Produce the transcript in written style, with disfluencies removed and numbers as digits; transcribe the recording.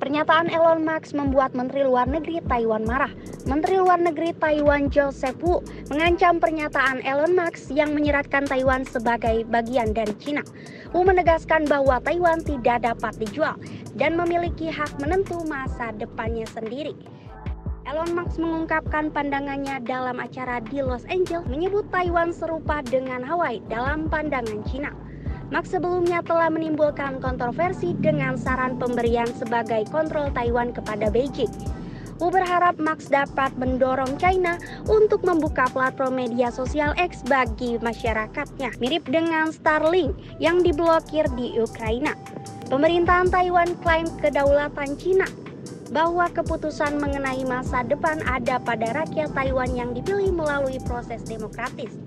Pernyataan Elon Musk membuat Menteri Luar Negeri Taiwan marah. Menteri Luar Negeri Taiwan Joseph Wu mengancam pernyataan Elon Musk yang menyeratkan Taiwan sebagai bagian dari Cina. Wu menegaskan bahwa Taiwan tidak dapat dijual dan memiliki hak menentu masa depannya sendiri. Elon Musk mengungkapkan pandangannya dalam acara di Los Angeles, menyebut Taiwan serupa dengan Hawaii dalam pandangan Cina. Musk sebelumnya telah menimbulkan kontroversi dengan saran pemberian sebagai kontrol Taiwan kepada Beijing. Wu berharap Musk dapat mendorong China untuk membuka platform media sosial X bagi masyarakatnya, mirip dengan Starlink yang diblokir di Ukraina. Pemerintahan Taiwan klaim kedaulatan Cina, bahwa keputusan mengenai masa depan ada pada rakyat Taiwan yang dipilih melalui proses demokratis.